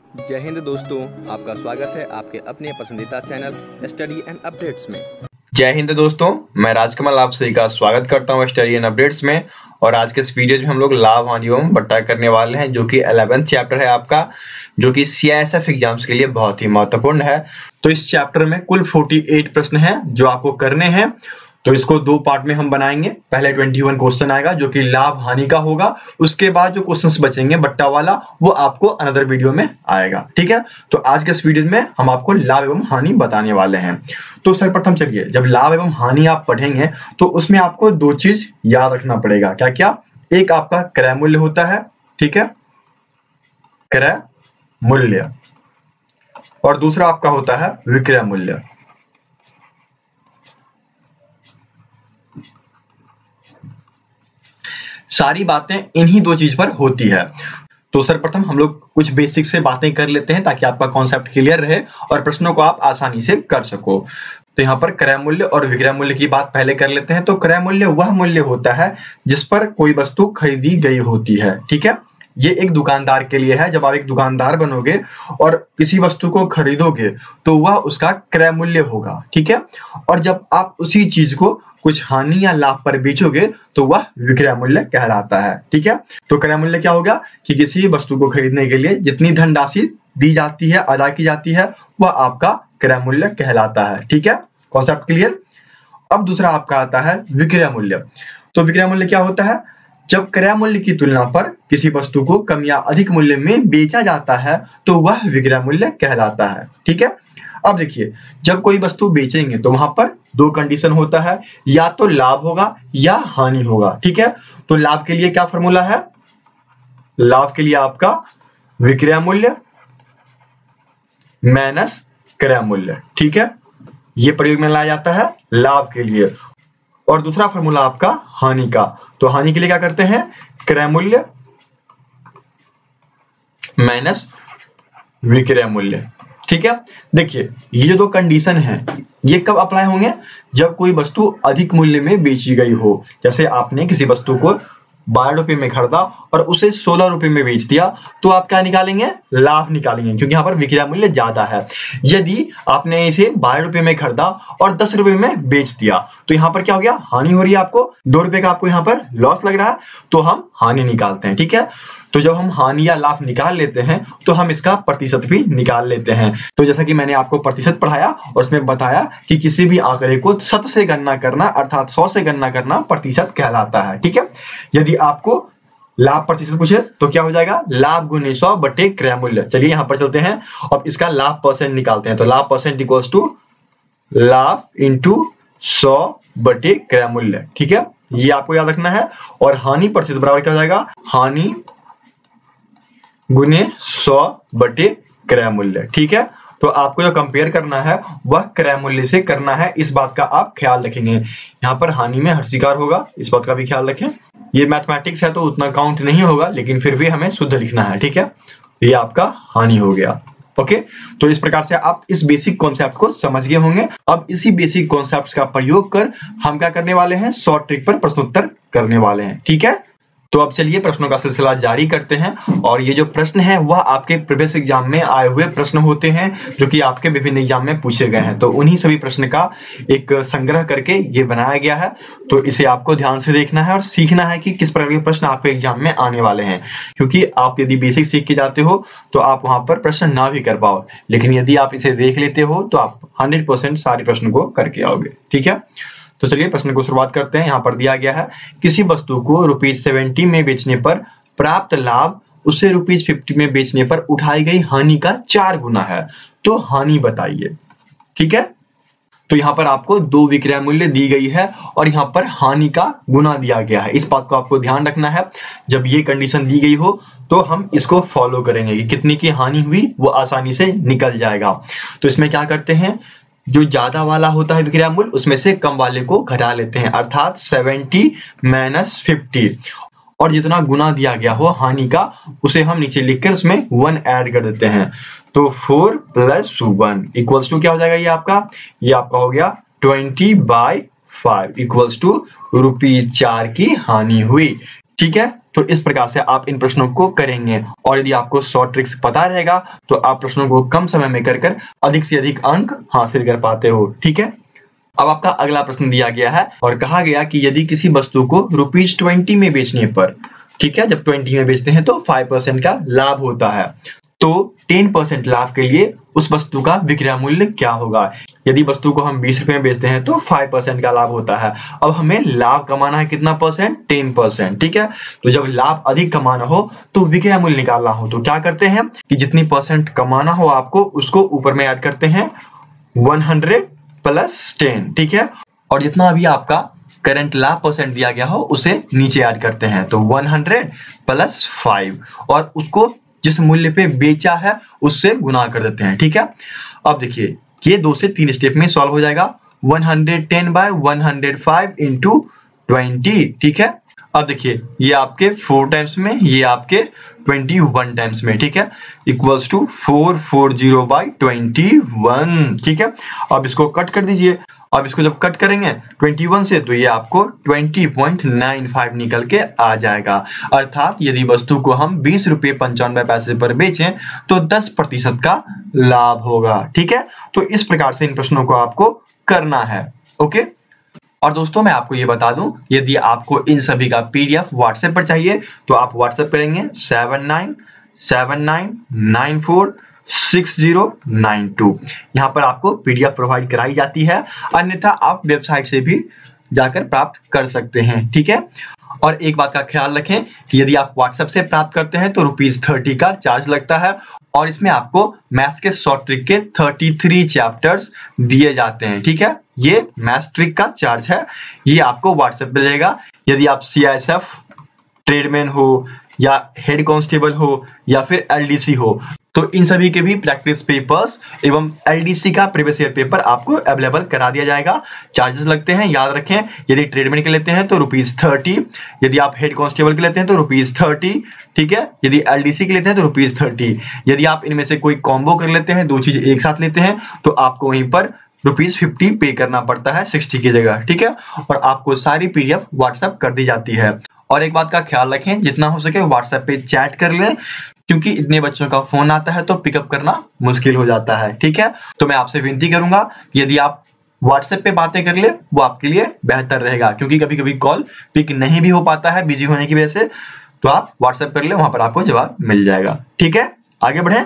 जय हिंद दोस्तों, आपका स्वागत है आपके अपने पसंदीदा चैनल स्टडी एंड अपडेट्स में। जय हिंद दोस्तों, मैं राजकमल आप सभी का स्वागत करता हूं स्टडी एंड अपडेट्स में। और आज के इस वीडियो में हम लोग लाभ हानि एवं बट्टा करने वाले हैं, जो कि 11th चैप्टर है आपका, जो कि CISF एग्जाम्स के लिए बहुत ही महत्वपूर्ण है। तो इस चैप्टर में कुल 48 प्रश्न हैं जो आपको करने हैं। तो इसको दो पार्ट में हम बनाएंगे। पहले 21 क्वेश्चन आएगा जो कि लाभ हानि का होगा, उसके बाद जो क्वेश्चंस बचेंगे बट्टा वाला वो आपको अनदर वीडियो में आएगा। ठीक है, तो आज के इस वीडियो में हम आपको लाभ एवं हानि बताने वाले हैं। तो सर्वप्रथम चलिए, जब लाभ एवं हानि आप पढ़ेंगे तो उसमें आपको दो चीज याद रखना पड़ेगा। क्या क्या? एक आपका क्रय मूल्य होता है, ठीक है, क्रय मूल्य, और दूसरा आपका होता है विक्रय मूल्य। सारी बातें इन्हीं दो चीज पर होती है। तो सर्वप्रथम हम लोग कुछ बेसिक से बातें कर लेते हैं ताकि आपका कॉन्सेप्ट क्लियर रहे और प्रश्नों को आप आसानी से कर सको। तो यहाँ पर क्रय मूल्य और विक्रय मूल्य की बात पहले कर लेते हैं। तो क्रय मूल्य वह मूल्य होता है जिस पर कोई वस्तु खरीदी गई होती है। ठीक है, ये एक दुकानदार के लिए है। जब आप एक दुकानदार बनोगे और किसी वस्तु को खरीदोगे तो वह उसका क्रय मूल्य होगा। ठीक है, और जब आप उसी चीज को कुछ हानि या लाभ पर बेचोगे तो वह विक्रय मूल्य कहलाता है। ठीक है, तो क्रय मूल्य क्या होगा कि किसी वस्तु को खरीदने के लिए जितनी धनराशि दी जाती है, अदा की जाती है, वह आपका क्रय मूल्य कहलाता है। ठीक है, कॉन्सेप्ट क्लियर। अब दूसरा आपका आता है विक्रय मूल्य। तो विक्रय मूल्य क्या होता है? जब क्रय मूल्य की तुलना पर किसी वस्तु को कम या अधिक मूल्य में बेचा जाता है तो वह विक्रय मूल्य कहलाता है। ठीक है, अब देखिए, जब कोई वस्तु बेचेंगे तो वहां पर दो कंडीशन होता है, या तो लाभ होगा या हानि होगा। ठीक है, तो लाभ के लिए क्या फॉर्मूला है? लाभ के लिए आपका विक्रय मूल्य माइनस क्रय मूल्य। ठीक है, ये प्रयोग में लाया जाता है लाभ के लिए। और दूसरा फॉर्मूला आपका हानि का। तो हानि के लिए क्या करते हैं? क्रय मूल्य माइनस विक्रय मूल्य। ठीक है, देखिए ये जो दो कंडीशन है ये कब अप्लाई होंगे? जब कोई वस्तु अधिक मूल्य में बेची गई हो। जैसे आपने किसी वस्तु को 12 रुपए में खरीदा और उसे 16 रुपए में बेच दिया, तो आप क्या निकालेंगे? लाभ निकालेंगे, क्योंकि यहाँ पर विक्रय मूल्य ज्यादा है। यदि आपने इसे 12 रुपए में खरीदा और 10 रुपए में बेच दिया तो यहाँ पर क्या हो गया? हानि हो रही है आपको। 2 रुपए का आपको यहाँ पर लॉस लग रहा है, तो हम हानि निकालते हैं। ठीक है, तो जब हम हानि या लाभ निकाल लेते हैं तो हम इसका प्रतिशत भी निकाल लेते हैं। तो जैसा कि मैंने आपको प्रतिशत पढ़ाया और उसमें बताया कि किसी भी आंकड़े को 100 से गणना करना, अर्थात 100 से गणना करना प्रतिशत कहलाता है। ठीक है, यदि आपको लाभ प्रतिशत पूछे तो क्या हो जाएगा? लाभ गुने 100 बटे क्रय मूल्य। चलिए यहाँ पर चलते हैं और इसका लाभ परसेंट निकालते हैं। तो लाभ परसेंट इक्वल्स टू लाभ इंटू 100 बटे क्रय मूल्य। ठीक है, ये आपको याद रखना है। और हानि प्रतिशत बराबर क्या हो जाएगा? हानि गुने 100 बटे क्रय मूल्य। ठीक है, तो आपको जो कंपेयर करना है वह क्रय मूल्य से करना है, इस बात का आप ख्याल रखेंगे। यहाँ पर हानि में हर्षिकार होगा, इस बात का भी ख्याल रखें। ये मैथमेटिक्स है तो उतना काउंट नहीं होगा, लेकिन फिर भी हमें शुद्ध लिखना है। ठीक है, ये आपका हानि हो गया। ओके, तो इस प्रकार से आप इस बेसिक कॉन्सेप्ट को समझ गए होंगे। अब इसी बेसिक कॉन्सेप्ट्स का प्रयोग कर हम क्या करने वाले हैं? शॉर्ट ट्रिक पर प्रश्नोत्तर करने वाले हैं। ठीक है, तो अब चलिए प्रश्नों का सिलसिला जारी करते हैं। और ये जो प्रश्न है वह आपके प्रीवियस एग्जाम में आए हुए प्रश्न होते हैं जो कि आपके विभिन्न एग्जाम में पूछे गए हैं। तो उन्हीं सभी प्रश्न का एक संग्रह करके ये बनाया गया है। तो इसे आपको ध्यान से देखना है और सीखना है कि किस प्रकार के प्रश्न आपके एग्जाम में आने वाले हैं। क्योंकि आप यदि बेसिक सीख के जाते हो तो आप वहां पर प्रश्न ना भी कर पाओ, लेकिन यदि आप इसे देख लेते हो तो आप 100% सारे प्रश्न को करके आओगे। ठीक है, तो चलिए प्रश्न को शुरुआत करते हैं। यहाँ पर दिया गया है, किसी वस्तु को ₹70 में बेचने पर प्राप्त लाभ उसे ₹50 में बेचने पर उठाई गई हानि का 4 गुना है, तो हानि बताइए। ठीक है, तो यहाँ पर आपको दो विक्रय मूल्य दी गई है और यहाँ पर हानि का गुना दिया गया है। इस बात को आपको ध्यान रखना है। जब ये कंडीशन दी गई हो तो हम इसको फॉलो करेंगे कि कितनी की हानि हुई वो आसानी से निकल जाएगा। तो इसमें क्या करते हैं, जो ज्यादा वाला होता है विक्रय मूल्य उसमें से कम वाले को घटा लेते हैं, अर्थात 70 माइनस 50, और जितना गुना दिया गया हो हानि का उसे हम नीचे लिखकर उसमें 1 ऐड कर देते हैं। तो 4 प्लस 1 इक्वल्स टू क्या हो जाएगा? ये आपका हो गया 20/5 इक्वल्स टू ₹4 की हानि हुई। ठीक है, तो इस प्रकार से आप इन प्रश्नों को करेंगे और यदि आपको शॉर्ट ट्रिक्स पता रहेगा तो आप प्रश्नों को कम समय में कर अधिक से अधिक अंक हासिल कर पाते हो। ठीक है, अब आपका अगला प्रश्न दिया गया है और कहा गया कि यदि किसी वस्तु को ₹20 में बेचने पर, ठीक है, जब 20 में बेचते हैं तो 5% का लाभ होता है, तो 10% लाभ के लिए उस वस्तु का विक्रय मूल्य क्या होगा। यदि वस्तु को हम 20 रुपए में बेचते हैं तो 5% का लाभ होता है। अब हमें लाभ कमाना है कितना परसेंट, 10%। ठीक है, तो जब लाभ अधिक कमाना हो तो विक्रय मूल्य निकालना हो तो क्या करते हैं कि जितनी परसेंट कमाना हो आपको उसको ऊपर में ऐड करते हैं 100 + 10। ठीक है, और जितना अभी आपका करंट लाभ परसेंट दिया गया हो उसे नीचे ऐड करते हैं तो 100 + 5 और उसको जिस मूल्य पे बेचा है उससे गुना कर देते हैं। ठीक है, अब देखिए ये 2 से 3 स्टेप में सॉल्व हो जाएगा। 110/105 × 20। ठीक है, अब देखिए ये आपके 4 टाइम्स में, ये आपके 21 टाइम्स में। ठीक है, इक्वल्स टू 440/21। ठीक है, अब इसको कट कर दीजिए। अब इसको जब कट करेंगे 21 से तो ये आपको 20.95 निकल के आ जाएगा। अर्थात यदि वस्तु को हम 20 रुपये 95 पैसे पर बेचें तो 10% का लाभ होगा। ठीक है, तो इस प्रकार से इन प्रश्नों को आपको करना है। ओके, और दोस्तों मैं आपको ये बता दूं, यदि आपको इन सभी का PDF व्हाट्सएप पर चाहिए तो आप व्हाट्सएप करेंगे 7979946092। यहाँ पर आपको PDF प्रोवाइड कराई जाती है, अन्यथा आप वेबसाइट से भी जाकर प्राप्त कर सकते हैं। ठीक है, और एक बात का ख्याल रखें कि यदि आप व्हाट्सएप से प्राप्त करते हैं तो ₹30 का चार्ज लगता है और इसमें आपको मैथ्स के शॉर्ट ट्रिक के 33 चैप्टर्स दिए जाते हैं। ठीक है, ये मैथ्स ट्रिक का चार्ज है, ये आपको व्हाट्सएप पे मिलेगा। यदि आप CISF ट्रेडमैन हो या हेड कांस्टेबल हो या फिर LDC हो तो इन सभी के भी प्रैक्टिस पेपर्स एवं LDC का प्रीवियस ईयर पेपर आपको अवेलेबल करा दिया जाएगा। चार्जेस लगते हैं, याद रखें, यदि ट्रेडमैन के लेते हैं तो ₹30, यदि आप हेड कांस्टेबल के लेते हैं तो ₹30। ठीक है, यदि LDC के लेते हैं तो ₹30। यदि आप इनमें से कोई कॉम्बो कर लेते हैं, 2 चीज एक साथ लेते हैं तो आपको वहीं पर ₹50 पे करना पड़ता है 60 की जगह। ठीक है, और आपको सारी PDF व्हाट्सएप कर दी जाती है। और एक बात का ख्याल रखें, जितना हो सके व्हाट्सएप पे चैट कर लें, क्योंकि इतने बच्चों का फोन आता है तो पिकअप करना मुश्किल हो जाता है। ठीक है, तो मैं आपसे विनती करूंगा यदि आप व्हाट्सएप पे बातें कर ले वो आपके लिए बेहतर रहेगा, क्योंकि कभी कभी कॉल पिक नहीं भी हो पाता है बिजी होने की वजह से, तो आप व्हाट्सएप कर ले, वहां पर आपको जवाब मिल जाएगा। ठीक है, आगे बढ़े।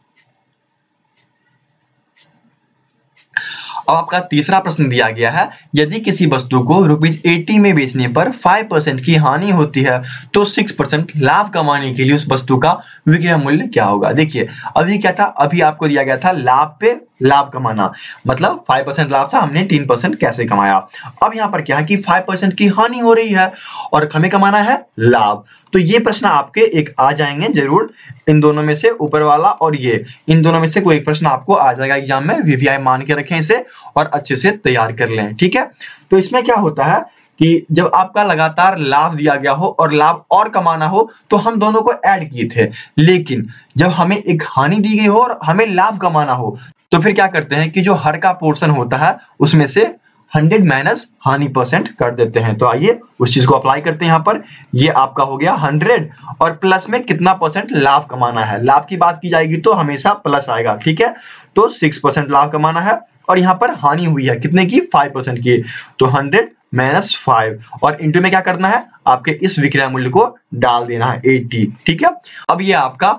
अब आपका तीसरा प्रश्न दिया गया है, यदि किसी वस्तु को ₹80 में बेचने पर 5% की हानि होती है तो 6% लाभ कमाने के लिए उस वस्तु का विक्रय मूल्य क्या होगा। देखिए अभी क्या था, अभी आपको दिया गया था लाभ पे लाभ कमाना, मतलब 5% लाभ था, हमने 10% कैसे कमाया। अब यहाँ पर क्या है कि 5% की हानि हो रही है और हमें कमाना है लाभ। तो ये प्रश्न आपके एक आ जाएंगे जरूर, इन दोनों में से ऊपर वाला और ये, इन दोनों में से कोई एक प्रश्न आपको आ जाएगा एग्जाम में। VVI मान के रखें इसे और अच्छे से तैयार कर लें। ठीक है, तो इसमें क्या होता है कि जब आपका लगातार लाभ दिया गया हो और लाभ और कमाना हो तो हम दोनों को ऐड किए थे, लेकिन जब हमें एक हानि दी गई हो और हमें लाभ कमाना हो तो फिर क्या करते हैं कि जो हर का पोर्शन होता है उसमें से 100 माइनस हानि % कर देते हैं। तो आइए उस चीज को अप्लाई करते हैं। यहाँ पर ये आपका हो गया 100 और प्लस में कितना % लाभ कमाना है। लाभ की बात की जाएगी तो हमेशा प्लस आएगा। ठीक है, तो 6% लाभ कमाना है और यहाँ पर हानि हुई है कितने की, 5% की, तो 100 माइनस 5 और इंटू में क्या करना है, आपके इस विक्रय मूल्य को डाल देना है 80। ठीक है, अब ये आपका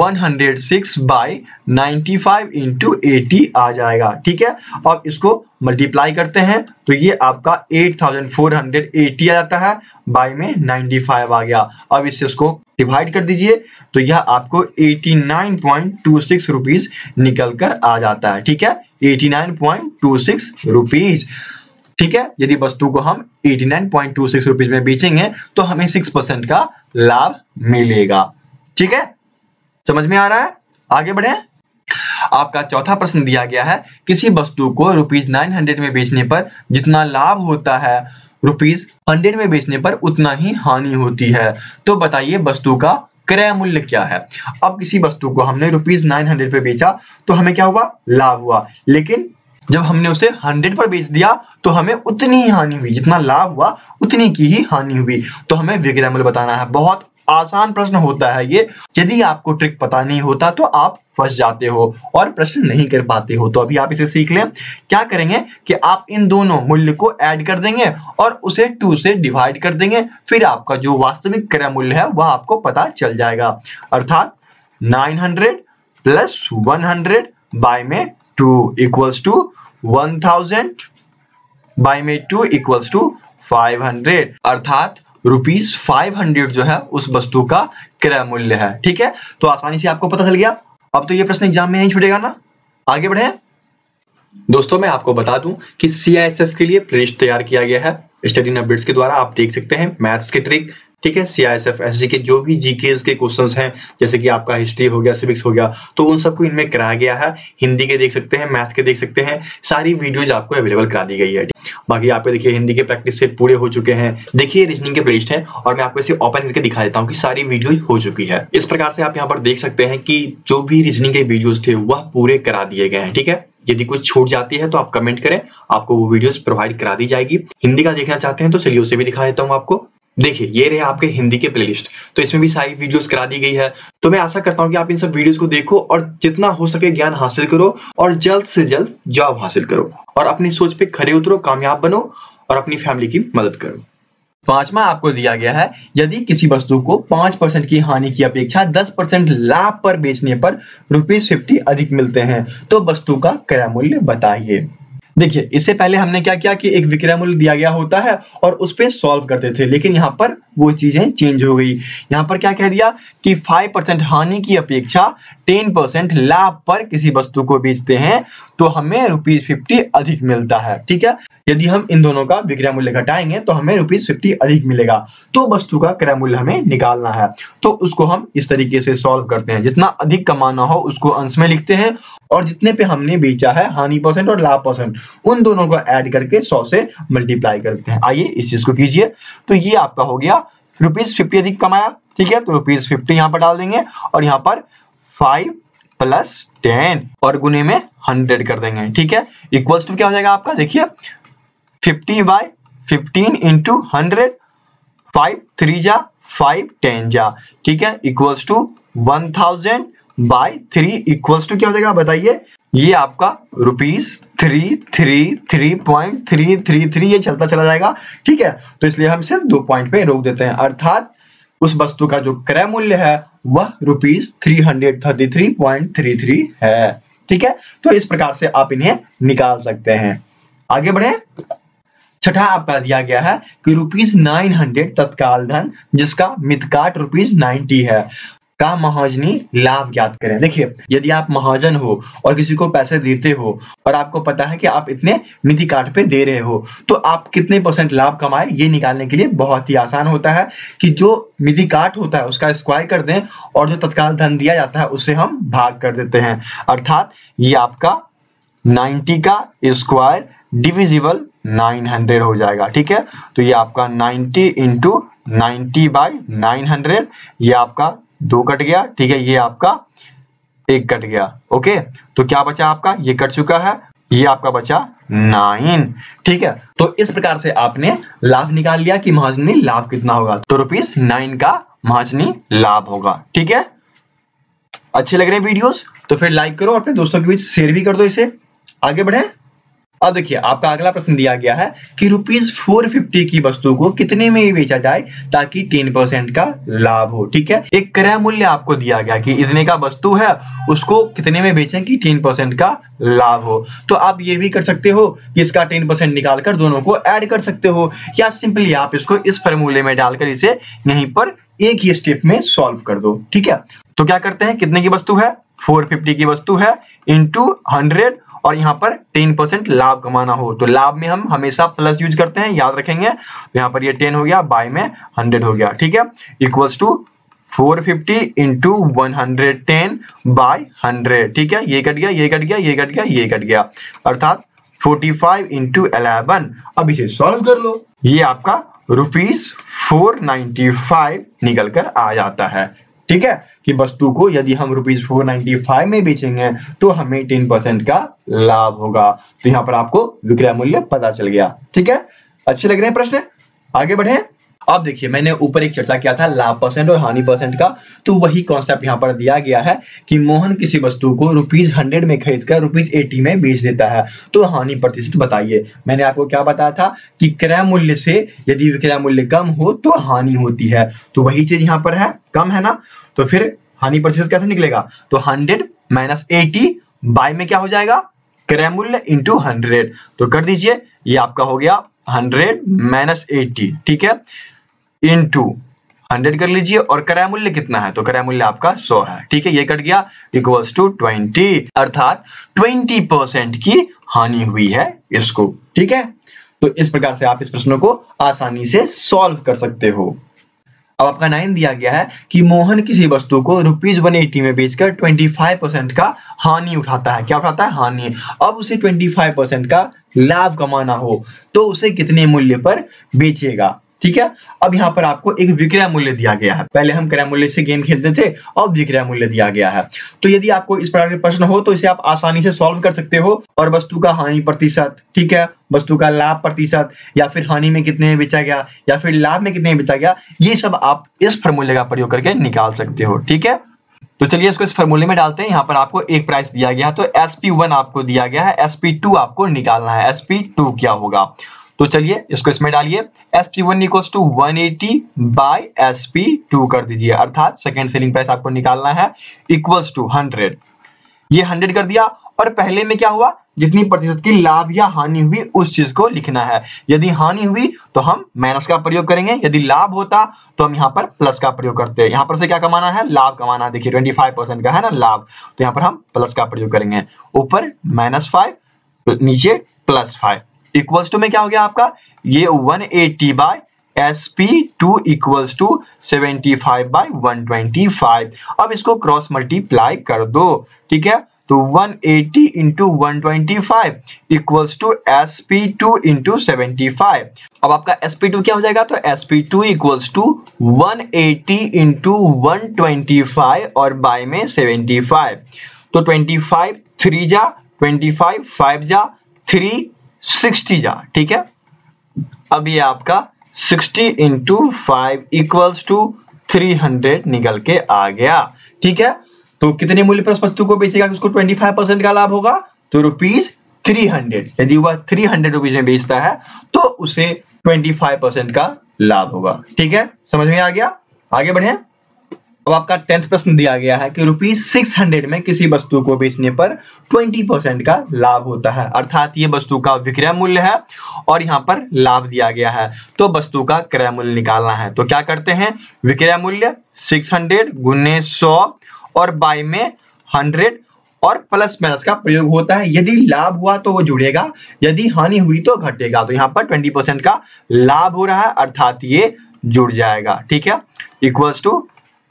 106/95 × 80 आ जाएगा। ठीक है, अब इसको मल्टीप्लाई करते हैं तो ये आपका 8480 आ जाता है, बाय में 95 आ गया। अब इससे इसको डिवाइड कर दीजिए तो यह आपको 89.26 रुपीस निकल कर आ जाता है। ठीक है, 89.26 रुपीस। ठीक है, यदि वस्तु को हम 89.26 रुपीस में बेचेंगे तो हमें 6% का लाभ मिलेगा। ठीक है, समझ में आ रहा है, आगे बढ़े। आपका चौथा प्रश्न दिया गया है, किसी वस्तु को ₹900 में बेचने पर जितना लाभ होता है ₹100 में बेचने पर उतना ही हानि होती है, तो बताइए वस्तु का क्रय मूल्य क्या है। अब किसी वस्तु को हमने ₹900 पे बेचा तो हमें क्या हुआ, लाभ हुआ, लेकिन जब हमने उसे 100 पर बेच दिया तो हमें उतनी ही हानि हुई, जितना लाभ हुआ उतनी की ही हानि हुई। तो हमें विक्रय मूल्य बताना है। बहुत आसान प्रश्न होता है ये। यदि आपको ट्रिक पता नहीं होता तो आप फंस जाते हो और प्रश्न नहीं कर पाते हो। तो अभी आप इसे सीख लें। क्या करेंगे कि आप इन दोनों मूल्य को ऐड कर देंगे और उसे 2 से डिवाइड कर देंगे, फिर आपका जो वास्तविक क्रय मूल्य है वह आपको पता चल जाएगा। अर्थात 900 प्लस 100 बाय में 2 इक्वल्स टू 1000 बाय में 2 इक्वल्स टू 500। अर्थात ₹500 जो है उस वस्तु का क्रय मूल्य है। ठीक है, तो आसानी से आपको पता चल गया। अब तो ये प्रश्न एग्जाम में नहीं छूटेगा ना। आगे बढ़े दोस्तों, मैं आपको बता दूं कि CISF के लिए प्लेलिस्ट तैयार किया गया है स्टडी एंड अपडेट्स के द्वारा। आप देख सकते हैं मैथ्स के ट्रिक, ठीक है, CISF SSC के जो भी जीकेस के क्वेश्चंस हैं, जैसे कि आपका हिस्ट्री हो गया, सिविक्स हो गया, तो उन सबको इनमें कराया गया है। हिंदी के देख सकते हैं, मैथ के देख सकते हैं, सारी वीडियोज आपको अवेलेबल करा दी गई है। बाकी आप देखिए हिंदी के प्रैक्टिस सेट पूरे हो चुके हैं। देखिए रीजनिंग के प्लेलिस्ट है और मैं आपको इसे ओपन करके दिखा देता हूँ कि सारी वीडियोज हो चुकी है। इस प्रकार से आप यहाँ पर देख सकते हैं कि जो भी रीजनिंग के वीडियोज थे वह पूरे करा दिए गए हैं। ठीक है, यदि कुछ छूट जाती है तो आप कमेंट करें, आपको वो वीडियोस प्रोवाइड करा दी जाएगी। हिंदी का देखना चाहते हैं तो चलिए उसे भी दिखा देता हूँ आपको। देखिए ये रहे आपके हिंदी के प्लेलिस्ट, तो इसमें भी सारी वीडियोस करा दी गई है। तो मैं आशा करता हूं कि आप इन सब वीडियोस को देखो और जितना हो सके ज्ञान हासिल करो और जल्द से जल्द जॉब हासिल करो और अपनी सोच पे खरे उतरो, कामयाब बनो और अपनी फैमिली की मदद करो। पांचवा आपको दिया गया है, यदि किसी वस्तु को 5% की हानि की अपेक्षा 10% लाभ पर बेचने पर ₹50 अधिक मिलते हैं तो वस्तु का क्रय मूल्य बताइए। देखिए इससे पहले हमने क्या किया कि एक विक्रय मूल्य दिया गया होता है और उस पे सॉल्व करते थे, लेकिन यहाँ पर वो चीजें चेंज हो गई। यहाँ पर क्या कह दिया कि 5% हानि की अपेक्षा 10% लाभ पर किसी वस्तु को बेचते हैं तो हमें ₹50 अधिक मिलता है। ठीक है, यदि हम इन दोनों का विक्रय मूल्य घटाएंगे तो हमें ₹50 अधिक मिलेगा। तो वस्तु का क्रय मूल्य हमें निकालना है, तो उसको हम इस तरीके से सॉल्व करते हैं। जितना अधिक कमाना हो उसको अंश में लिखते हैं और जितने पे हमने बेचा है हानि परसेंट और लाभ परसेंट उन दोनों को ऐड करके 100 से मल्टीप्लाई करते हैं। आइए इस चीज को कीजिए। तो ये आपका हो गया ₹50 अधिक कमाया। ठीक है, तो ₹50 यहाँ पर डाल देंगे और यहाँ पर 5 प्लस 10 और गुने में 100 कर देंगे। ठीक है, इक्वल्स टू क्या हो जाएगा आपका, देखिए 50/15 इंटू 100, 5 3 जा 5 10 जा। ठीक है, इक्वल्स टू 1000/3 इक्वल्स टू क्या हो जाएगा बताइए। ये आपका ₹333.333 ये चलता चला जाएगा। ठीक है, तो इसलिए हम इसे 2 पॉइंट पे रोक देते हैं। अर्थात उस वस्तु का जो क्रय मूल्य है वह ₹333.33 है। ठीक है, तो इस प्रकार से आप इन्हें निकाल सकते हैं। आगे बढ़े। छठा आपका दिया गया है कि ₹900 तत्काल धन जिसका मितकाट ₹90 है का महाजनी लाभ ज्ञात करें। देखिए यदि आप महाजन हो और किसी को पैसे देते हो और आपको पता है कि आप इतने मिति काट पे दे रहे हो तो आप कितने % लाभ कमाए ये निकालने के लिए बहुत ही आसान होता है कि जो मिति काट होता है उसका स्क्वायर कर दें और जो तत्काल धन दिया जाता है उससे हम भाग कर देते हैं। अर्थात ये आपका 90 का स्क्वायर डिविजिबल 900 हो जाएगा। ठीक है, तो ये आपका 90 इंटू 90/900 ये आपका 2 कट गया। ठीक है, ये आपका 1 कट गया। ओके, तो क्या बचा आपका, ये कट चुका है, ये आपका बचा 9। ठीक है, तो इस प्रकार से आपने लाभ निकाल लिया कि महाजनी लाभ कितना होगा, तो ₹9 का महाजनी लाभ होगा। ठीक है, अच्छे लग रहे हैं वीडियोस तो फिर लाइक करो, अपने दोस्तों के बीच शेयर भी कर दो इसे। आगे बढ़े। अब देखिए आपका अगला प्रश्न दिया गया है कि ₹450 की वस्तु को कितने में बेचा जाए ताकि 10% का लाभ हो। ठीक है, एक क्रय मूल्य आपको दिया गया कि इतने का वस्तु है उसको कितने में बेचें कि 10% का लाभ हो। तो आप ये भी कर सकते हो कि इसका 10% निकालकर दोनों को ऐड कर सकते हो या सिंपली आप इसको इस फॉर्मूले में डालकर इसे यहीं पर एक ही स्टेप में सॉल्व कर दो। ठीक है, तो क्या करते हैं, कितने की वस्तु है, 450 की वस्तु है इंटू 100 और यहाँ पर 10% लाभ कमाना हो तो लाभ में हम हमेशा प्लस यूज करते हैं, याद रखेंगे। तो यहाँ पर ये 10 हो गया, बाय में 100 हो गया। ठीक है, इक्वल्स टू 450 इंटू 110/100। ठीक है, ये कट गया, ये कट गया, ये कट गया, ये कट गया, अर्थात 45 इंटू 11। अब इसे सॉल्व कर लो, ये आपका ₹495 निकल कर आ जाता है। ठीक है, कि वस्तु को यदि हम ₹495 में बेचेंगे तो हमें 10% का लाभ होगा। तो यहाँ पर आपको विक्रय मूल्य पता चल गया। ठीक है, अच्छे लग रहे हैं प्रश्न, आगे बढ़े। अब देखिए मैंने ऊपर एक चर्चा किया था लाभ परसेंट और हानि परसेंट का, तो वही कॉन्सेप्ट यहाँ पर दिया गया है कि मोहन किसी वस्तु को ₹100 में खरीदकर ₹80 में बेच देता है, तो हानि प्रतिशत बताइए। मैंने आपको क्या बताया था कि क्रय मूल्य से यदि विक्रय मूल्य कम हो तो हानि होती है, तो वही चीज यहाँ पर है, कम है ना, तो फिर हानि प्रतिशत कैसे निकलेगा, तो 100 माइनस 80 बाय में क्या हो जाएगा, क्रय मूल्य इंटू 100, तो कर दीजिए, ये आपका हो गया 100 माइनस 80, ठीक है, इंटू 100 कर लीजिए, और क्रय मूल्य कितना है, तो क्रय मूल्य आपका 100 है, ठीक है, ये कट गया, इक्वल्स टू 20, अर्थात 20% की हानि हुई है इसको, ठीक है। तो इस प्रकार से आप इस प्रश्न को आसानी से सॉल्व कर सकते हो। अब आपका 9 दिया गया है कि मोहन किसी वस्तु को ₹180 में बेचकर 25% का हानि उठाता है, क्या उठाता है, हानि। अब उसे 25% का लाभ कमाना हो तो उसे कितने मूल्य पर बेचेगा, ठीक है। अब यहाँ पर आपको एक विक्रय मूल्य दिया गया है, पहले हम क्रय मूल्य से गेम खेलते थे, अब विक्रय मूल्य दिया गया है। तो यदि आपको इस प्रकार के प्रश्न हो तो इसे आप आसानी से सॉल्व कर सकते हो, और वस्तु का हानि प्रतिशत, ठीक है, वस्तु का लाभ प्रतिशत, या फिर हानि में कितने में बेचा गया, या फिर लाभ में कितने में बेचा गया, ये सब आप इस फॉर्मूले का प्रयोग करके निकाल सकते हो, ठीक है। तो चलिए इसको इस फॉर्मूले में डालते हैं। यहाँ पर आपको एक प्राइस दिया गया है, तो SP1 आपको दिया गया है, SP2 आपको निकालना है, SP2 क्या होगा, तो चलिए इसको इसमें डालिए, SP1 equals to 180 bye SP2 कर दीजिए, अर्थात सेकंड सेलिंग प्राइस आपको निकालना है, इक्वल्स टू 100, ये 100 कर दिया, और पहले में क्या हुआ, जितनी प्रतिशत की लाभ या हानि हुई उस चीज को लिखना है। यदि हानि हुई तो हम माइनस का प्रयोग करेंगे, यदि लाभ होता तो हम यहाँ पर प्लस का प्रयोग करते हैं। यहाँ पर से क्या कमाना है, लाभ कमाना है, देखिए 25% का है ना लाभ, तो यहाँ पर हम प्लस का प्रयोग करेंगे, ऊपर -5 नीचे +5, इक्वल्स टू में क्या हो गया आपका, ये 180 bye SP2 equals to 75 bye 125। अब इसको क्रॉस मल्टीप्लाई कर दो, ठीक है, तो 180 into 125 equals to SP2 into 75। अब आपका SP2 क्या हो जाएगा, तो SP2 इक्वल्स टू 180 इंटू 125 और बाय में 75, तो 25 3 जा 25 5 जा 3 60 जा, ठीक है। अब ये आपका 60 इंटू 5 इक्वल्स टू 300 निकल के आ गया, ठीक है। तो कितने मूल्य पर उस वस्तु को बेचेगा कि उसको 25% का लाभ होगा, तो ₹300। यदि वह 300 रुपीज में बेचता है तो उसे 25% का लाभ होगा, ठीक है, समझ में आ गया, आगे बढ़े। अब आपका 10th प्रश्न दिया गया है कि ₹600 में किसी वस्तु को बेचने पर 20% का लाभ होता है, अर्थात ये वस्तु का विक्रय मूल्य है और यहाँ पर लाभ दिया गया है, तो वस्तु का क्रय मूल्य निकालना है। तो क्या करते हैं, विक्रय मूल्य 600 गुने 100 और बाय में 100 और प्लस माइनस का प्रयोग होता है। यदि लाभ हुआ तो वो जुड़ेगा, यदि हानि हुई तो घटेगा, तो यहाँ पर 20% का लाभ हो रहा है, अर्थात ये जुड़ जाएगा, ठीक है, इक्वल्स टू,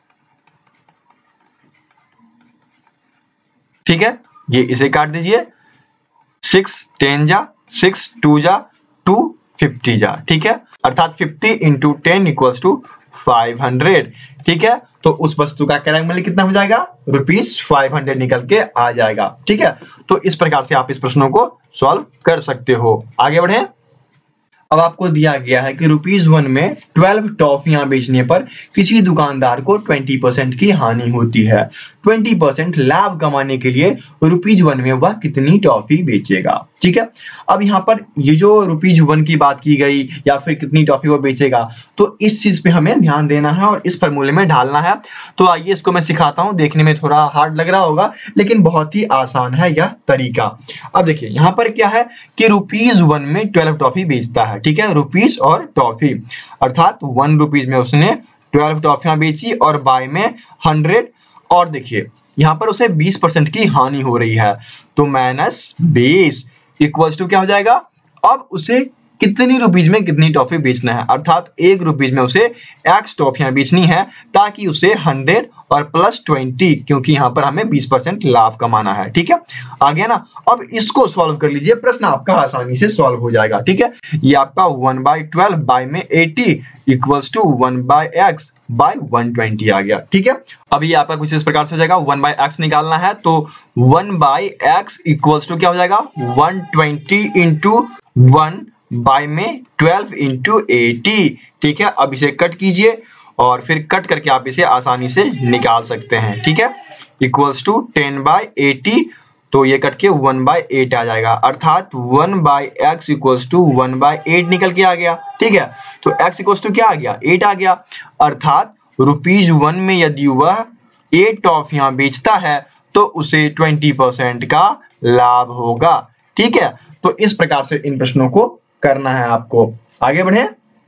ठीक है, ये इसे काट दीजिए, 6 10 जा 6 2 जा 2 50 जा, ठीक है, अर्थात 50 इंटू 10 इक्वल्स टू 500, ठीक है। तो उस वस्तु का क्रय मूल्य कितना हो जाएगा, ₹500 निकल के आ जाएगा, ठीक है। तो इस प्रकार से आप इस प्रश्नों को सॉल्व कर सकते हो। आगे बढ़े। अब आपको दिया गया है कि ₹1 में 12 टॉफियां बेचने पर किसी दुकानदार को 20% की हानि होती है। 20% लाभ कमाने के लिए ₹1 में वह कितनी टॉफी बेचेगा, ठीक है। अब यहाँ पर ये जो ₹1 की बात की गई या फिर कितनी टॉफी वो बेचेगा, तो इस चीज पे हमें ध्यान देना है और इस फॉर्मूले में ढालना है। तो आइए इसको मैं सिखाता हूँ, देखने में थोड़ा हार्ड लग रहा होगा लेकिन बहुत ही आसान है यह तरीका। अब देखिए यहाँ पर क्या है कि ₹1 में 12 टॉफी बेचता है, ठीक है, रुपीस और टॉफी, अर्थात ₹1 में उसने 12 टॉफियां बेची और बाय में 100, और देखिए यहाँ पर उसे 20% की हानि हो रही है, तो -20 इक्वल्स टू क्या हो जाएगा, अब उसे कितनी रुपीज में कितनी टॉफी बेचना है, अर्थात ₹1 में उसे X टॉफियां बेचनी है ताकि उसे 100 और प्लस 20, क्योंकि यहाँ पर हमें 20% लाभ कमाना है, ठीक है, आ गया ना। अब इसको सॉल्व कर लीजिए, प्रश्न आपका आसानी से सॉल्व हो जाएगा, ठीक है। ये आपका 1/12 बाय में 80 इक्वल्स टू 1/x बाय 120 आ गया, ठीक है। अब ये आपका कुछ इस प्रकार से हो जाएगा, 1/x निकालना है तो 1/x इक्वल्स टू क्या हो जाएगा, 120 इंटू 1 बाय में 12 इंटू 80, ठीक है, अब इसे कट कीजिए और फिर कट करके आप इसे आसानी से निकाल सकते हैं। ठीक है, इक्वल्स टू 10/80, तो ये कट के 1/8 आ जाएगा, अर्थात 1/x इक्वल्स टू 1/8 निकल के आ गया। ठीक है, तो x इक्वल्स टू क्या आ गया, 8 आ गया, अर्थात ₹1 में यदि वह 8 टॉफियां बेचता है तो उसे 20% का लाभ होगा। ठीक है, तो इस प्रकार से इन प्रश्नों को करना है आपको। आगे बढ़े।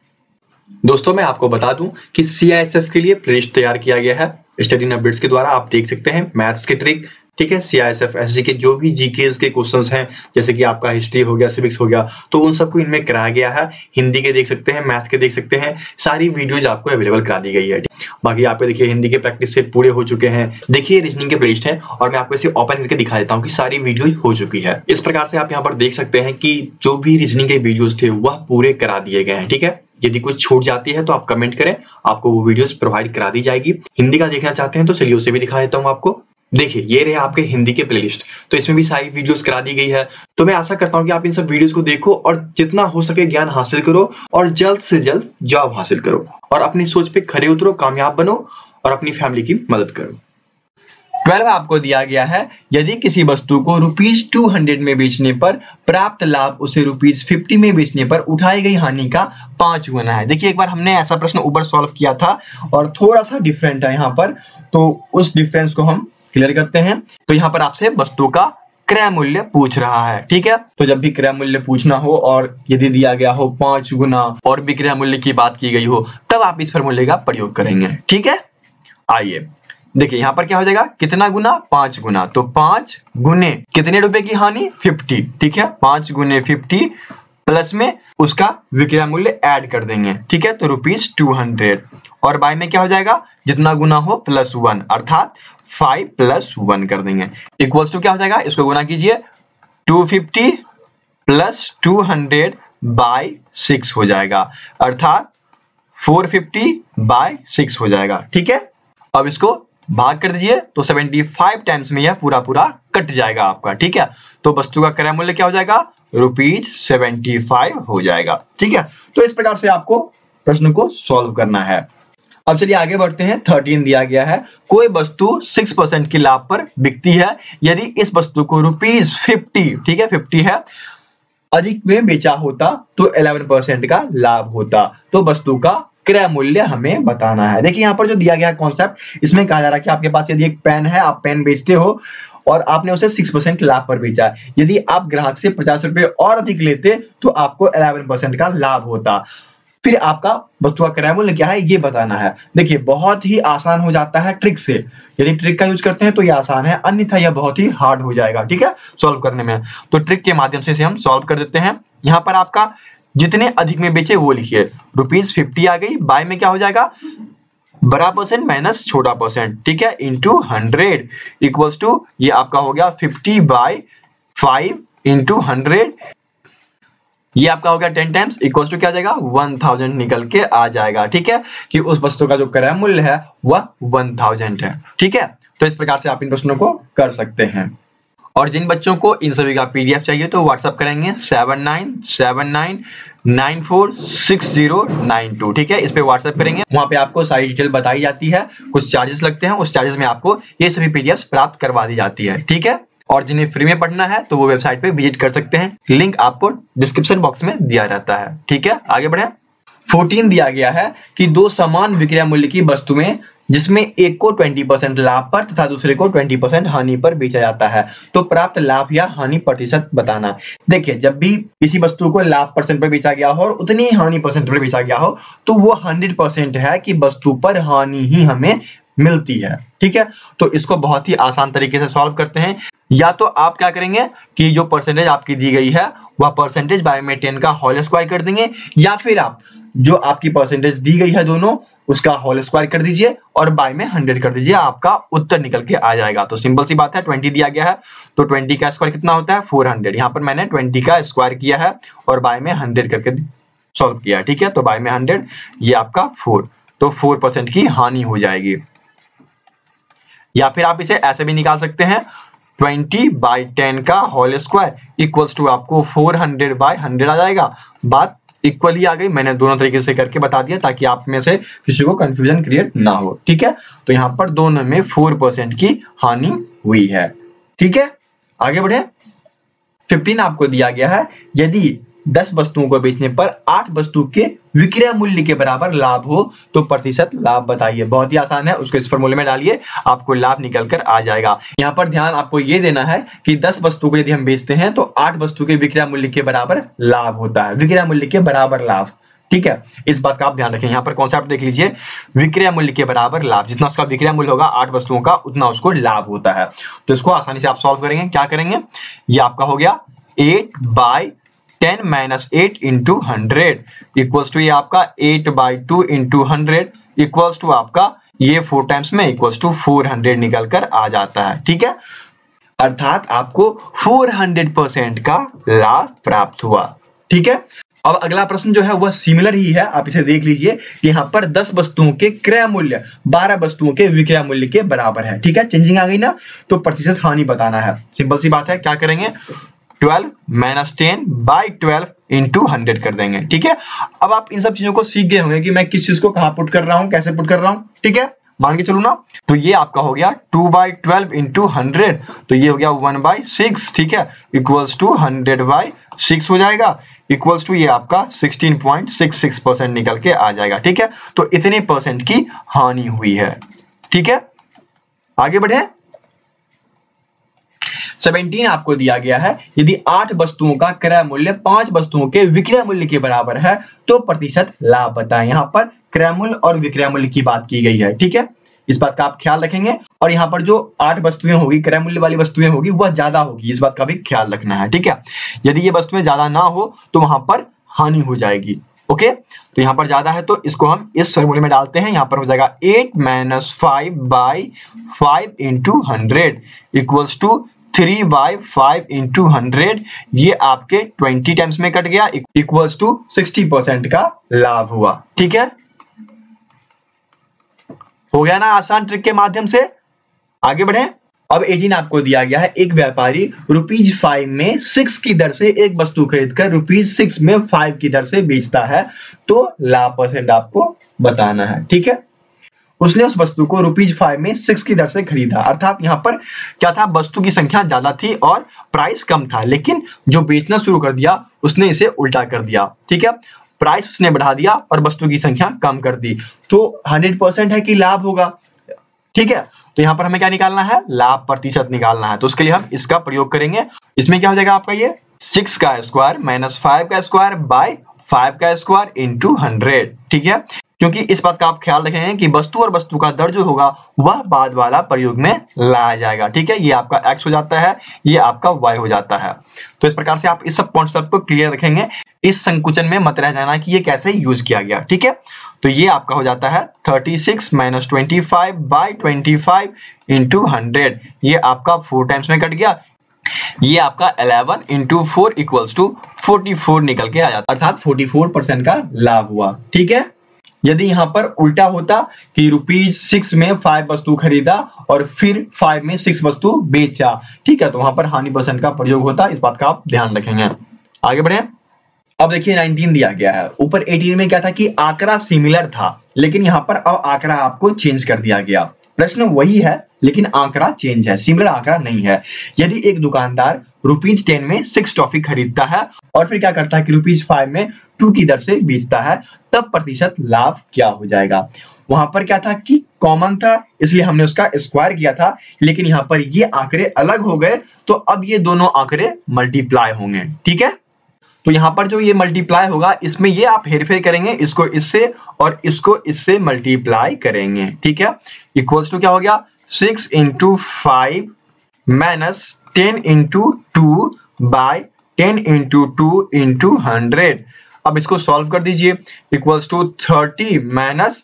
दोस्तों मैं आपको बता दूं कि CISF के लिए प्लेलिस्ट तैयार किया गया है स्टडी इन अपडेट्स के द्वारा। आप देख सकते हैं मैथ्स के ट्रिक, ठीक है, CISF SSC के जो भी जीकेस के क्वेश्चंस हैं, जैसे कि आपका हिस्ट्री हो गया, सिविक्स हो गया, तो उन सबको इनमें कराया गया है। हिंदी के देख सकते हैं, मैथ के देख सकते हैं, सारी वीडियोज आपको अवेलेबल करा दी गई है। बाकी आपको देखिए हिंदी के प्रैक्टिस सेट पूरे हो चुके हैं। देखिए रीजनिंग के प्लेलिस्ट है और मैं आपको इसे ओपन करके दिखा देता हूँ कि सारी वीडियो हो चुकी है। इस प्रकार से आप यहाँ पर देख सकते हैं कि जो भी रीजनिंग के वीडियोज थे वह पूरे करा दिए गए हैं। ठीक है, यदि कुछ छूट जाती है तो आप कमेंट करें, आपको वो वीडियोस प्रोवाइड करा दी जाएगी। हिंदी का देखना चाहते हैं तो चलिए उसे भी दिखा देता हूं आपको। देखिए ये रहे आपके हिंदी के प्लेलिस्ट, तो इसमें भी सारी वीडियोस करा दी गई है। तो मैं आशा करता हूं कि आप इन सब वीडियोस को देखो और जितना हो सके ज्ञान हासिल करो और जल्द से जल्द जॉब हासिल करो और अपनी सोच पे खरे उतरो, कामयाब बनो और अपनी फैमिली की मदद करो। 12 आपको दिया गया है, यदि किसी वस्तु को ₹200 में बेचने पर प्राप्त लाभ उसे ₹50 में बेचने पर उठाई गई हानि का 5 गुना है। देखिए एक बार हमने ऐसा प्रश्न ऊपर सॉल्व किया था और थोड़ा सा डिफरेंट है यहाँ पर, तो उस डिफरेंस को हम क्लियर करते हैं। तो यहाँ पर आपसे वस्तु का क्रय मूल्य पूछ रहा है। ठीक है, तो जब भी क्रय मूल्य पूछना हो और यदि दिया गया हो 5 गुना और विक्रय मूल्य की बात की गई हो, तब आप इस फॉर्मूले का प्रयोग करेंगे। ठीक है, आइए देखिए यहाँ पर क्या हो जाएगा, कितना गुना, 5 गुना, तो 5 गुने कितने रुपए की हानि, 50। ठीक है, 5 गुने 50 प्लस में उसका विक्रय मूल्य ऐड कर देंगे। ठीक है, तो ₹200 और बाय में क्या हो जाएगा, जितना गुना हो +1, अर्थात 5 + 1 कर देंगे, इक्वल्स टू क्या हो जाएगा, इसको गुना कीजिए, 250 + 200/6 हो जाएगा, अर्थात 450/6 हो जाएगा। ठीक है, अब इसको भाग कर दीजिए तो 75 टाइम्स में यह पूरा कट जाएगा आपका। ठीक है, तो वस्तु का क्रय मूल्य क्या हो जाएगा, ₹75 हो जाएगा। ठीक है, तो इस प्रकार से आपको प्रश्न को सॉल्व करना है। अब चलिए आगे बढ़ते हैं। 13 दिया गया है, कोई वस्तु 6% के लाभ पर बिकती है, यदि इस वस्तु को ₹50, ठीक है 50 है, अधिक में बेचा होता तो 11% का लाभ होता। तो वस्तु का क्रय मूल्य हमें बताना है। देखिए यहाँ पर जो दिया गया कॉन्सेप्ट, इसमें कहा जा रहा है कि आपके पास यदि एक पेन है, आप पेन बेचते हो और आपने उसे 6% लाभ पर बेचा है, यदि आप ग्राहक से 50 रुपए और अधिक लेते तो आपको 11% का लाभ होता। फिर आपका वस्तु का क्रय मूल्य क्या है ये बताना है। देखिए बहुत ही आसान हो जाता है ट्रिक से, यदि ट्रिक का यूज करते हैं तो ये आसान है, अन्यथा यह बहुत ही हार्ड हो जाएगा। ठीक है, सॉल्व करने में, तो ट्रिक के माध्यम से इसे हम सॉल्व कर देते हैं। यहाँ पर आपका जितने अधिक में बेचे वो लिखिए, ₹50 आ गई, बाय में क्या हो जाएगा, बड़ा परसेंट माइनस छोटा परसेंट, ठीक है, इंटू 100 इक्वल्स टू ये आपका हो गया 50/5 इंटू 100, ये आपका हो गया 10 टाइम्स इक्वल्स टू क्या आ जाएगा, 1000 निकल के आ जाएगा। ठीक है, कि उस वस्तु का जो क्रय मूल्य है वह 1000 है। ठीक है, तो इस प्रकार से आप इन प्रश्नों को कर सकते हैं। और जिन बच्चों को इन सभी का PDF चाहिए तो व्हाट्सएप करेंगे 7979946092। ठीक है, इस पे व्हाट्सएप करेंगे, वहां पे आपको सारी डिटेल बताई जाती है, कुछ चार्जेस लगते हैं, उस चार्जेस में आपको ये सभी PDFs प्राप्त करवा दी जाती है। ठीक है, और जिन्हें फ्री में पढ़ना है तो वो वेबसाइट पे विजिट कर सकते हैं, लिंक आपको डिस्क्रिप्शन बॉक्स में दिया रहता है। ठीक है, आगे बढ़े। 14 दिया गया है कि दो समान विक्रय मूल्य की वस्तुएं जिसमें एक को 20% लाभ पर तथा दूसरे को 20% हानि पर बेचा जाता है, तो प्राप्त लाभ या हानि प्रतिशत बताना। देखिए जब भी किसी वस्तु को लाभ परसेंट पर बेचा गया हो और उतनी हानि परसेंट पर बेचा गया हो तो वो 100% है कि वस्तु पर हानि ही हमें मिलती है। ठीक है, तो इसको बहुत ही आसान तरीके से सॉल्व करते हैं। या तो आप क्या करेंगे कि जो परसेंटेज आपकी दी गई है वह परसेंटेज बाय में 10 का होल स्क्वायर कर देंगे, या फिर आप जो आपकी परसेंटेज दी गई है दोनों उसका होल स्क्वायर कर दीजिए और बाय में 100 कर दीजिए, आपका उत्तर निकल के आ जाएगा। तो सिंपल सी बात है, 20 दिया गया है तो 20 का स्क्वायर कितना होता है 400। यहाँ पर मैंने 20 का स्क्वायर किया है और बाय में 100 करके सॉल्व किया। ठीक है, तो बाय में 100 ये आपका 4, तो 4% की हानि हो जाएगी। या फिर आप इसे ऐसे भी निकाल सकते हैं, 20/10 का होल स्क्वायर इक्वल्स टू आपको 400/100 आ जाएगा, बात इक्वली आ गई। मैंने दोनों तरीके से करके बता दिया ताकि आप में से किसी को कंफ्यूजन क्रिएट ना हो। ठीक है, तो यहाँ पर दोनों में 4% की हानि हुई है। ठीक है, आगे बढ़े। 15 आपको दिया गया है, यदि 10 वस्तुओं को बेचने पर 8 वस्तु के विक्रय मूल्य के बराबर लाभ हो तो प्रतिशत लाभ बताइए। बहुत ही आसान है, उसको इस फॉर्मूले में डालिए, आपको लाभ निकल कर आ जाएगा। यहाँ पर ध्यान आपको ये देना है कि 10 वस्तु को यदि हम बेचते हैं तो 8 वस्तु के विक्रय मूल्य के बराबर लाभ होता है, विक्रय मूल्य के बराबर लाभ। ठीक है, इस बात का आप ध्यान रखें। यहाँ पर कॉन्सेप्ट देख लीजिए, विक्रय मूल्य के बराबर लाभ, जितना उसका विक्रय मूल्य होगा 8 वस्तुओं का उतना उसको लाभ होता है। तो इसको आसानी से आप सॉल्व करेंगे। क्या करेंगे, ये आपका हो गया 8/10 - 8 × 100 इक्वल्स टू ये आपका 8/2 × 100 इक्वल्स टू आपका ये 4 टाइम्स में इक्वल्स टू 400 निकल कर आ जाता है। ठीक है, अर्थात आपको 400% का लाभ प्राप्त हुआ। ठीक है, अब अगला प्रश्न जो है वह सिमिलर ही है, आप इसे देख लीजिए कि यहाँ पर 10 वस्तुओं के क्रय मूल्य 12 वस्तुओं के विक्रय मूल्य के बराबर है। ठीक है, चेंजिंग आ गई ना, तो प्रतिशत हानि बताना है। सिंपल सी बात है, क्या करेंगे, 12 - 10/12 × 100 कर देंगे। ठीक है, अब आप इन सब चीजों को सीख गए होंगे कि मैं किस चीज को कहां पुट कर रहा हूं, कैसे पुट कर रहा हूं। ठीक है, मान के चलो ना, तो ये आपका हो गया 2/12 × 100, तो ये हो गया 1/6। ठीक है, इक्वल्स टू 100/6 हो जाएगा, इक्वल्स टू ये आपका 16.66% निकल के आ जाएगा। ठीक है, तो इतने % की हानि हुई है। ठीक है, आगे बढ़े। 17 आपको दिया गया है, यदि 8 वस्तुओं का क्रय मूल्य 5 वस्तुओं के विक्रय मूल्य के बराबर है तो प्रतिशत लाभ बताएं। यहाँ पर क्रय मूल्य और विक्रय मूल्य की बात की गई है। ठीक है, इस बात का आप ख्याल रखेंगे। और यहाँ पर जो 8 वस्तुएं होगी, क्रय मूल्य वाली वस्तुएं होगी, वह ज्यादा होगी, इस बात का भी ख्याल रखना है। ठीक है, यदि ये वस्तुएं ज्यादा ना हो तो वहां पर हानि हो जाएगी। ओके, तो यहाँ पर ज्यादा है तो इसको हम इस फॉर्मूले में डालते हैं। यहाँ पर हो जाएगा 8 - 5/5 × 100 इक्वल्स टू 3/5 × 100, ये आपके 20 टाइम्स में कट गया, इक्वल्स टू 60% का लाभ हुआ। ठीक है, हो गया ना आसान ट्रिक के माध्यम से। आगे बढ़े। अब 18 आपको दिया गया है, एक व्यापारी ₹5 में 6 की दर से एक वस्तु खरीदकर ₹6 में 5 की दर से बेचता है, तो लाभ % आपको बताना है। ठीक है, उसने उस वस्तु को ₹5 में 6 की दर से खरीदा, अर्थात यहाँ पर क्या था, वस्तु की संख्या ज्यादा थी और प्राइस कम था, लेकिन जो बेचना शुरू कर दिया उसने इसे उल्टा कर दिया। ठीक है, प्राइस उसने बढ़ा दिया और वस्तु की संख्या कम कर दी, तो 100% है कि लाभ होगा। ठीक है, तो यहाँ पर हमें क्या निकालना है, लाभ प्रतिशत निकालना है। तो उसके लिए हम इसका प्रयोग करेंगे। इसमें क्या हो जाएगा आपका, ये 6 का स्क्वायर - 5 का स्क्वायर बाय 5 का स्क्वायर × 100। ठीक है, क्योंकि इस बात का आप ख्याल रखेंगे कि वस्तु और वस्तु का दर जो होगा वह बाद वाला प्रयोग में लाया जाएगा। ठीक है, ये आपका x हो जाता है, ये आपका y हो जाता है। तो इस प्रकार से आप इस सब कॉन्सेप्ट को क्लियर रखेंगे, इस संकुचन में मत रह जाना कि ये कैसे यूज किया गया। ठीक है, तो ये आपका हो जाता है 36 - 25/25 × 100, ये आपका 4 टाइम्स में कट गया, ये आपका 11 × 4 इक्वल्स टू 44 निकल के आ जाता है, अर्थात 44% का लाभ हुआ। ठीक है, यदि यहाँ पर उल्टा होता कि ₹6 में 5 वस्तु खरीदा और फिर 5 में 6 वस्तु बेचा, ठीक है, तो वहां पर हानि % का प्रयोग होता, इस बात का आप ध्यान रखेंगे। आगे बढ़े। अब देखिए 19 दिया गया है, ऊपर 18 में क्या था कि आंकड़ा सिमिलर था, लेकिन यहाँ पर अब आंकड़ा आपको चेंज कर दिया गया। प्रश्न वही है लेकिन आंकड़ा चेंज है, सिमिलर आंकड़ा नहीं है। यदि एक दुकानदार ₹10 में 6 टॉफी खरीदता है और फिर क्या करता है कि ₹5 में 2 की दर से बेचता है, तब प्रतिशत लाभ क्या हो जाएगा। वहां पर क्या था कि कॉमन था, इसलिए हमने उसका स्क्वायर किया था, लेकिन यहाँ पर ये आंकड़े अलग हो गए, तो अब ये दोनों आंकड़े मल्टीप्लाई होंगे। ठीक है, तो यहाँ पर जो ये मल्टीप्लाई होगा, इसमें ये आप हेरफेर करेंगे, इसको इससे और इसको इससे मल्टीप्लाई करेंगे। ठीक है, इक्वल्स टू क्या हो गया, 6 × 5 - 10 × 2 बाय 10 × 2 × 100। अब इसको सॉल्व कर दीजिए, इक्वल्स टू 30 -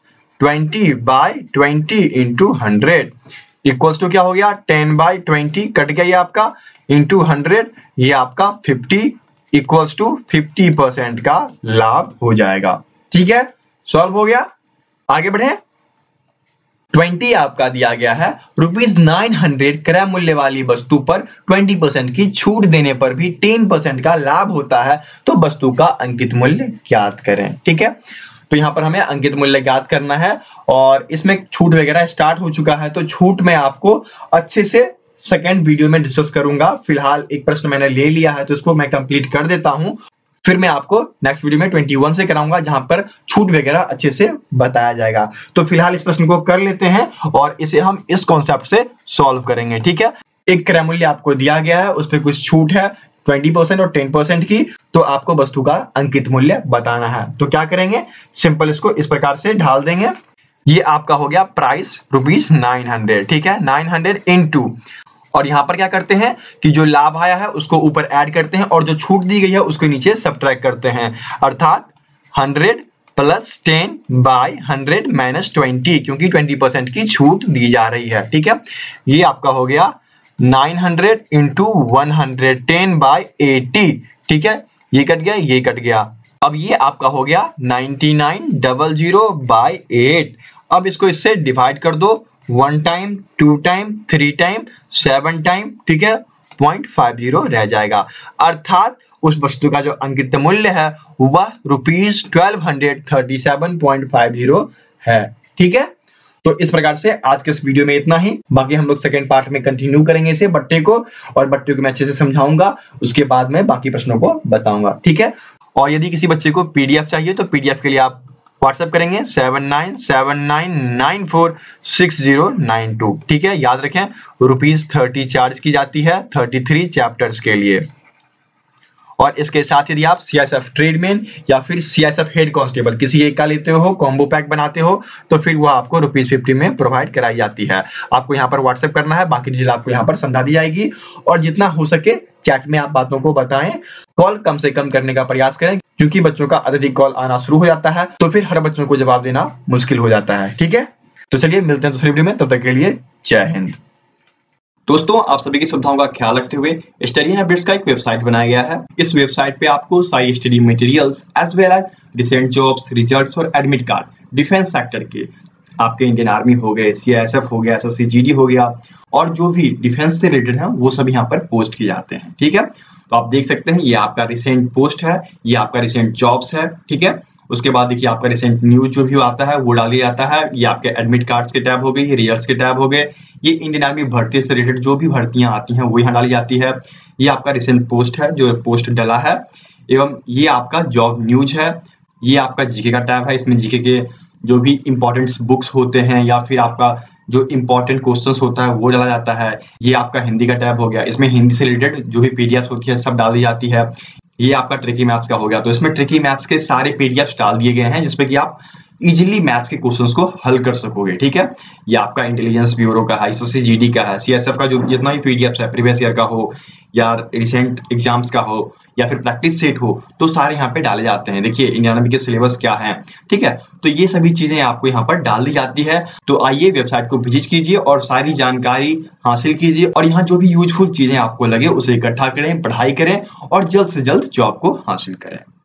20/20 × 100 इक्वल्स टू क्या हो गया, 10/20 कट गया ये आपका, इंटू 100, ये आपका 50 इक्वल्स टू 50% का लाभ हो जाएगा। ठीक है, सॉल्व हो गया। आगे बढ़े। 20 आपका दिया गया है। ₹900 क्रय मूल्य वाली वस्तु पर 20% की छूट देने पर भी 10% का लाभ होता है, तो वस्तु का अंकित मूल्य ज्ञात करें। ठीक है, तो यहाँ पर हमें अंकित मूल्य ज्ञात करना है और इसमें छूट वगैरह स्टार्ट हो चुका है, तो छूट में आपको अच्छे से सेकेंड वीडियो में डिस्कस करूंगा। फिलहाल एक प्रश्न मैंने ले लिया है तो इसको मैं कंप्लीट कर देता हूं, फिर मैं आपको नेक्स्ट वीडियो में 21 से कराऊंगा जहां पर छूट वगैरह अच्छे से बताया जाएगा। तो फिलहाल इस प्रश्न को कर लेते हैं और इसे हम इस कॉन्सेप्ट से सॉल्व करेंगे। ठीक है, एक क्रय मूल्य आपको दिया गया है, उस पर कुछ छूट है 20% और 10% की, तो आपको वस्तु का अंकित मूल्य बताना है। तो क्या करेंगे, सिंपल इसको इस प्रकार से ढाल देंगे। ये आपका हो गया प्राइस ₹900। ठीक है, 900 इंटू, और यहां पर क्या करते हैं कि जो लाभ आया है उसको ऊपर ऐड करते हैं और जो छूट दी गई है उसको नीचे सब्ट्रैक्ट करते हैं, अर्थात 100 + 10 / 100 - 20, क्योंकि 20% की छूट दी जा रही है। ठीक है, ये आपका हो गया 900 × 110/80। ठीक है, ये कट गया, ये कट गया। अब ये आपका हो गया 9900/8। अब इसको इससे डिवाइड कर दो, 1 टाइम, 2 टाइम, 3 टाइम, 7 टाइम। ठीक है, 0.50 रह जाएगा, अर्थात उस वस्तु का जो अंकित मूल्य है वह ₹1237.50 है। ठीक है, तो इस प्रकार से आज के इस वीडियो में इतना ही। बाकी हम लोग सेकंड पार्ट में कंटिन्यू करेंगे इसे बट्टे को, और बट्टे को मैं अच्छे से समझाऊंगा, उसके बाद में बाकी प्रश्नों को बताऊंगा। ठीक है, और यदि किसी बच्चे को पीडीएफ चाहिए तो पीडीएफ के लिए आप व्हाट्सएप करेंगे 7979946092। ठीक है, याद रखें ₹30 चार्ज की जाती है 33 चैप्टर्स के लिए। और इसके साथ यदि आप सीआईएसएफ ट्रेडमैन या फिर सीआईएसएफ हेड कांस्टेबल किसी एक का लेते हो, कॉम्बो पैक बनाते हो, तो फिर वह आपको ₹50 में प्रोवाइड कराई जाती है। आपको यहाँ पर व्हाट्सएप करना है, बाकी डिटेल आपको यहाँ पर समझा दी जाएगी, और जितना हो सके चैट में आप बातों को बताएं। कॉल कम से कम करने का प्रयास करें, क्योंकि बच्चों का अत्यधिक कॉल आना शुरू हो जाता है, तो फिर हर बच्चों को जवाब देना मुश्किल हो जाता है। ठीक है, तो चलिए मिलते हैं दूसरी वीडियो में, तब तक के लिए जय हिंद। दोस्तों, आप सभी की सुविधाओं का ख्याल रखते हुए स्टडी अपडेट्स का एक वेबसाइट बनाया गया है। इस वेबसाइट पे आपको सारी study materials as well as recent jobs, results और एडमिट कार्ड डिफेंस सेक्टर के, आपके इंडियन आर्मी हो गए, सीआईएसएफ हो गया, एसएससी जीडी हो गया, और जो भी डिफेंस से रिलेटेड है वो सब यहाँ पर पोस्ट किए जाते हैं। ठीक है, तो आप देख सकते हैं ये आपका रिसेंट पोस्ट है, ये आपका रिसेंट जॉब्स है। ठीक है, उसके बाद देखिए आपका रिसेंट न्यूज जो भी आता है वो डाल दिया जाता है। ये आपके एडमिट कार्ड्स के टैब हो गए, ये रिजल्ट्स के टैब हो गए, ये इंडियन आर्मी भर्ती से रिलेटेड जो भी भर्तियां आती हैं वो यहाँ डाली जाती है। ये आपका रिसेंट पोस्ट है जो पोस्ट डला है, एवं ये आपका जॉब न्यूज है। ये आपका जीके का टैब है, इसमें जीके के जो भी इंपॉर्टेंट बुक्स होते हैं या फिर आपका जो इंपॉर्टेंट क्वेश्चंस होता है वो डाला जाता है। ये आपका हिंदी का टैब हो गया, इसमें हिंदी से रिलेटेड जो भी पीडीएफ होती है सब डाल दी जाती है। ये आपका ट्रिकी मैथ्स का हो गया, तो इसमें ट्रिकी मैथ्स के सारे पीडीएफ डाल दिए गए हैं जिसपे कि आप इजीली मैथ्स के क्वेश्चंस को हल कर सकोगे। ठीक है, ये आपका इंटेलिजेंस ब्यूरो का है, एसएससी जीडी का है, सीएसएफ का जो जितना भी पीडीएफ है, प्रीवियस ईयर का हो या रिसेंट एग्जाम्स का हो या फिर प्रैक्टिस सेट हो, तो सारे यहाँ पे डाले जाते हैं। देखिए इंडियन आर्मी के सिलेबस क्या है। ठीक है, तो ये सभी चीजें आपको यहाँ पर डाल दी जाती है। तो आइए वेबसाइट को विजिट कीजिए और सारी जानकारी हासिल कीजिए, और यहाँ जो भी यूजफुल चीजें आपको लगे उसे इकट्ठा करें, पढ़ाई करें और जल्द से जल्द जॉब को हासिल करें।